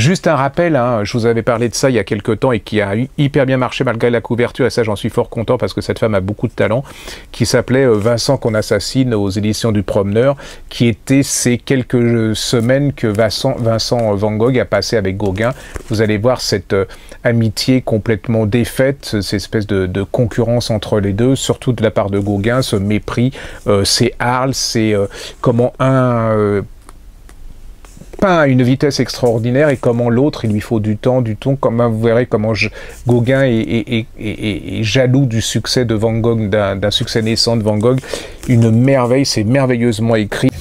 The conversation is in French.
Juste un rappel, hein, je vous avais parlé de ça il y a quelques temps et qui a hyper bien marché malgré la couverture, et ça j'en suis fort content parce que cette femme a beaucoup de talent, qui s'appelait Vincent qu'on assassine aux éditions du Promeneur, qui était ces quelques semaines que Vincent Van Gogh a passé avec Gauguin. Vous allez voir cette amitié complètement défaite, cette espèce de concurrence entre les deux, surtout de la part de Gauguin, ce mépris, c'est Arles, c'est comment un peint à une vitesse extraordinaire et comment l'autre, il lui faut du temps, comme vous verrez comment Gauguin est jaloux du succès de Van Gogh, d'un succès naissant de Van Gogh. Une merveille, c'est merveilleusement écrit.